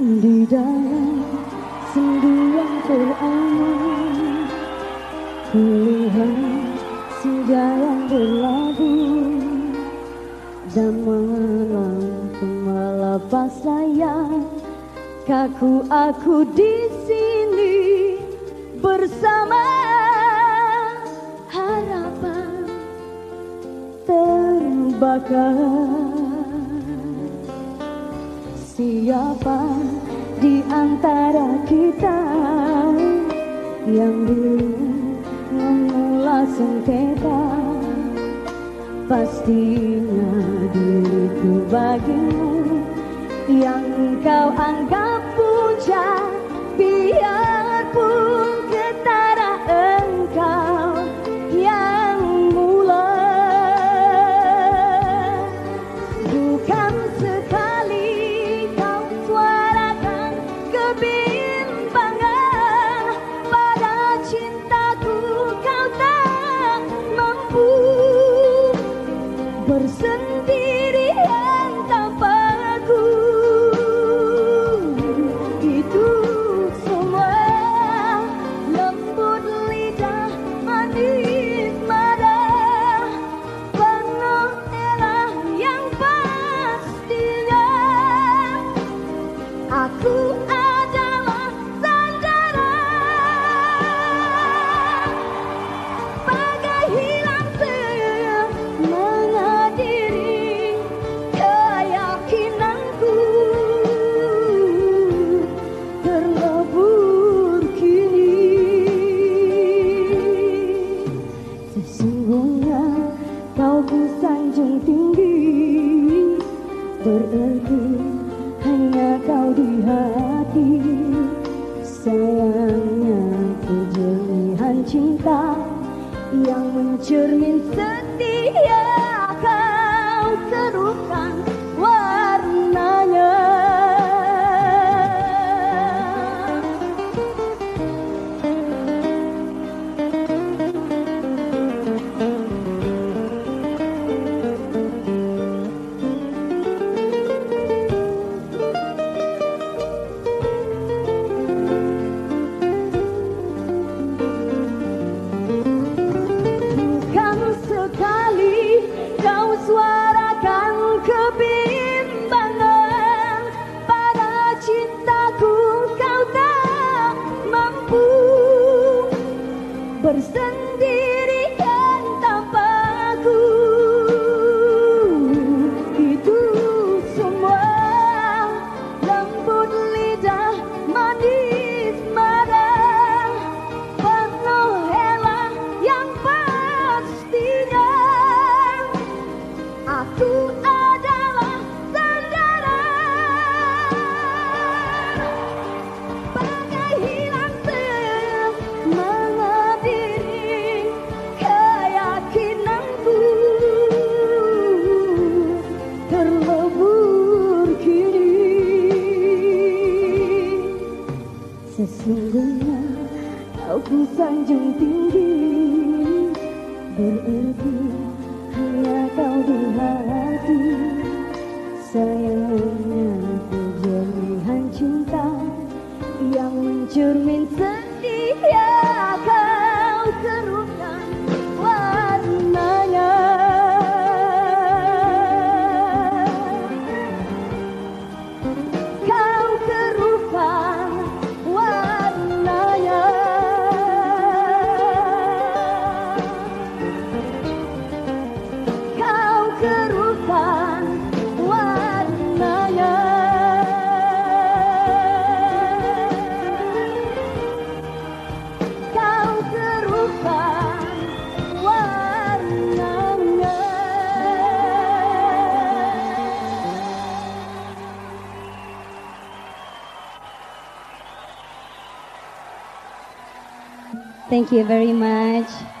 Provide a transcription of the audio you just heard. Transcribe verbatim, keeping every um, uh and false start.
Di dalam sendu yang terangan, puluhan senja yang berlabuh, dan malam melepas layar kaku aku di sini bersama harapan terbakar. Siapa di antara kita yang dulu memula sengketa? Pastinya diriku bagimu yang kau anggap puja, biarpun ketara engkau yang mulai. Bukan sekali kau suarakan kebimbangan, pada cintaku kau tak mampu bersendirian tanpa aku. Itu semua lembut lidah, manis mata, penuh elah yang pastinya aku adalah sandaran. Bagai hilang semangat diri, keyakinanku terlebur kini. Sesungguhnya kau ku sanjung tinggi, berarti hanya kau di hati. Sayangnya kejelihan cinta yang mencermin setia kau keruhkan warnanya. Sekali kau suarakan kebimbangan, pada cintaku kau tak mampu bersendirian tanpa aku. Itu semua lembut lidah, manis mata, penuh elah yang pastinya aku adalah sandaran. Bagai hilang semangat diri, keyakinanku terlebur kini. Sesungguhnya kau ku sanjung tinggi, berarti hanya kau di hati. Sayangnya kejelihan cinta yang mencermin setia kau keruhkan warnanya. Kau keruhkan warnanya. Kau keruhkan warnanya. Kau keruhkan warnanya. Thank you very much.